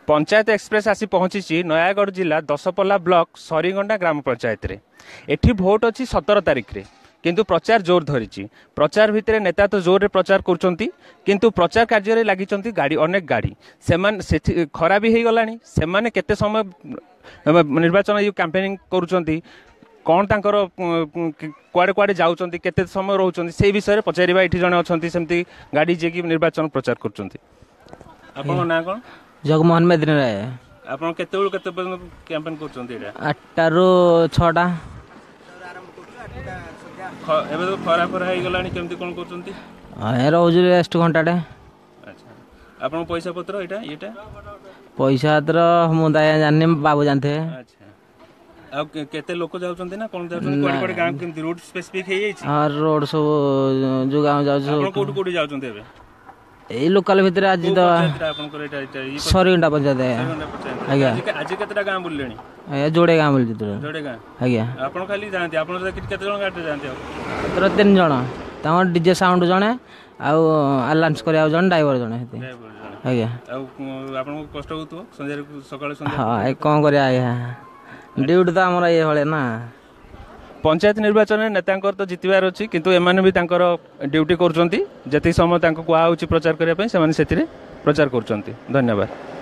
Panchayat express आसी पहुंची नयागढ़ जिला दशपल्ला ब्लॉक सरीगंडा ग्राम पंचायत रे। एठी भोट अच्छी 17 तारिख रे किंतु प्रचार जोर धरी प्रचार भितर नेता तो जोर रे प्रचार कर किंतु प्रचार कार्य लगी गाड़ी अनेक गाड़ी से खरा भी हो गलानी से केते समय निर्वाचन कैंपेनिंग करुँच कौन तांकर कुआडे कुआडे जाउछंती केते समय रहउछंती से विषय पचारिबा एठी जने अछंती सेमती गाड़ी जे कि निर्वाचन प्रचार करछंती। आपन ना कोन जगमोहन मेदिन राय। आपन केते बेल केते कैंपेन करछंती एटा 8टा रो 6टा एबे तो खरा खरा हे गलानी केमती कोन करछंती ए रोज रेस्ट घंटाटे। अच्छा आपन पैसा पत्र एटा पैसा पत्र मुदा जानि बाबू जानथे। अच्छा आ केते लोक जाउछंती ना कोन जाउछंती कोड कोड गाम केमती रोड स्पेसिफिक हे जाईछि हां रोड सब जो गाम जाउ आपन कोड कोड जाउछंती एबे ए लोकल भीतर आज तो आपन को एटा सरीगंडा पंचायत है आज्ञा आज केतेटा गाम बुललेनी ए जोड़े गाम बुल जोड़े गाम आज्ञा आपन खाली जानते आपन केते जण गाडी जानते तोर 3 जण ताव डीजे साउंड जणे आ अलाउंस करे आ जण ड्राइवर जणे हेते आज्ञा आ आपन को कष्ट होतो संध्या सकाळ संध्या हां ए कोन करे आज्ञा ड्यूटी तो हमरा ये हळे ना। पंचायत निर्वाचन नेतांकर तो जितबार अच्छी किंतु एमाने भी तांकर ड्यूटी करुँच जति समय कुआ प्रचार करने से प्रचार करुँच। धन्यवाद।